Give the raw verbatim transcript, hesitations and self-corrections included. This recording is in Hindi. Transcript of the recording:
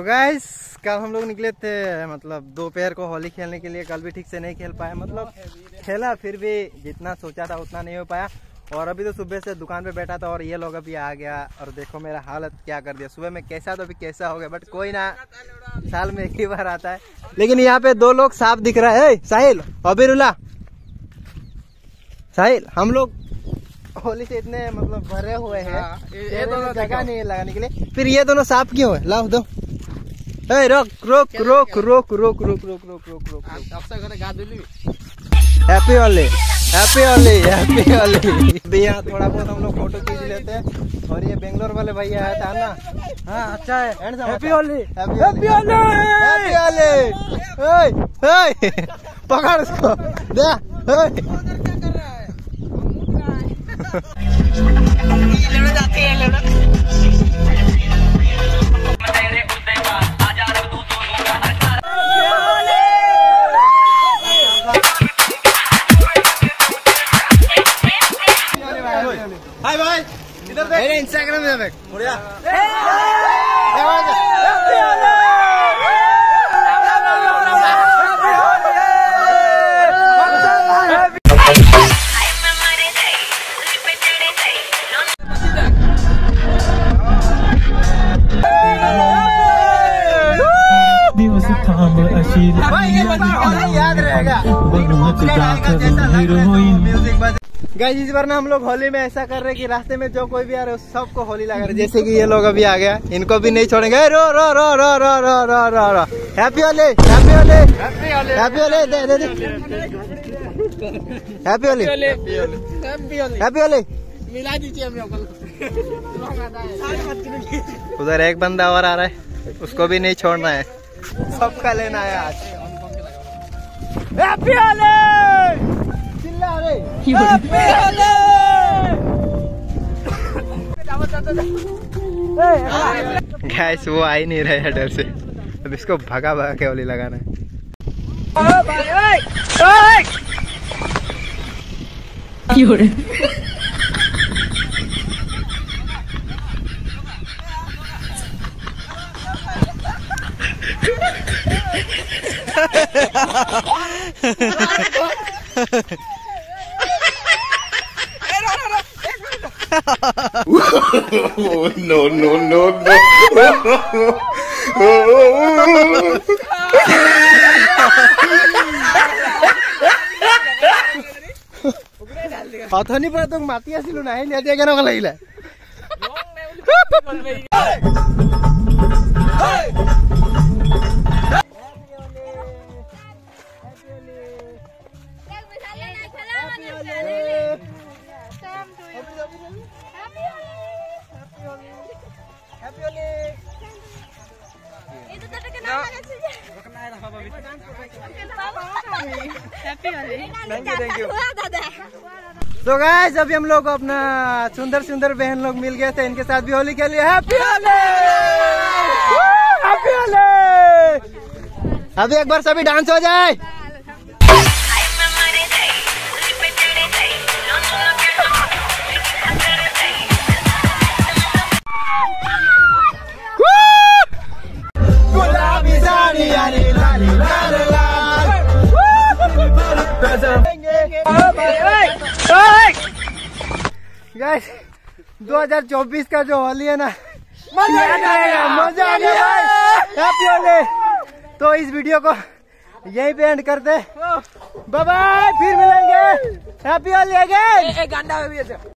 गाइस कल हम लोग निकले थे मतलब दोपहर को होली खेलने के लिए। कल भी ठीक से नहीं खेल पाया, मतलब खेला फिर भी जितना सोचा था उतना नहीं हो पाया। और अभी तो सुबह से दुकान पे बैठा था और ये लोग अभी आ गया और देखो मेरा हालत क्या कर दिया। सुबह में कैसा तो अभी कैसा हो गया, बट कोई ना, साल में एक ही बार आता है। लेकिन यहाँ पे दो लोग साफ दिख रहा है, साहिल अबीरुल्ला। साहिल हम लोग होली से इतने मतलब भरे हुए हैं, ये दोनों जगह नहीं है लगाने के लिए, फिर ये दोनों साफ क्यों है? लाओ दो। ए रोक रोक रोक रोक रोक रोक रोक रोक रोक रोक happy Holi, happy Holi, happy Holi. भैया थोड़ा बहुत हम लोग फोटो खींच लेते हैं। और ये बेंगलोर वाले भैया है था ना, हाँ अच्छा है। Happy Holi, happy Holi, happy Holi. पकड़ उसको दे। जाते हैं हाय भाई, इधर देख, मेरे इंस्टाग्राम में देख, बढ़िया। याद रहेगा गाइस। इस बार ना हम लोग होली में ऐसा कर रहे कि रास्ते में जो कोई भी आ रहा है सबको होली लगा रहे। जैसे कि ये लोग अभी आ गया, इनको भी नहीं छोड़ेंगे। रो रो रो रो रो रो रो रो रो happy Holi, happy Holi, happy Holi, दे दे दे हैप्पी होली, हैप्पी होली मिला दीजिए हम लोग। उधर एक बंदा और आ रहा है, उसको भी नहीं छोड़ना है, सबका लेना है आज। हैप्पी होली चिल्ला रे, हैप्पी होली। गैस वो आ ही नहीं रहे डर से, अब इसको भगा भगा के होली लगाना है। no no no no अथनी पर तुम माती आसिलु नाही निया केनका लागिला तो गाइस अभी हम लोग अपना सुंदर सुंदर बहन लोग मिल गए थे, इनके साथ भी होली खेलिए। Happy Holi, happy Holi. अभी एक बार सभी डांस हो जाए। गाइस दो हज़ार चौबीस का जो होली है ना, मजा आएगा, मजा आएगा भाई। हैप्पी होली। तो इस वीडियो को यहीं पे एंड करते, बाय बाय, फिर मिलेंगे। Happy Holi again.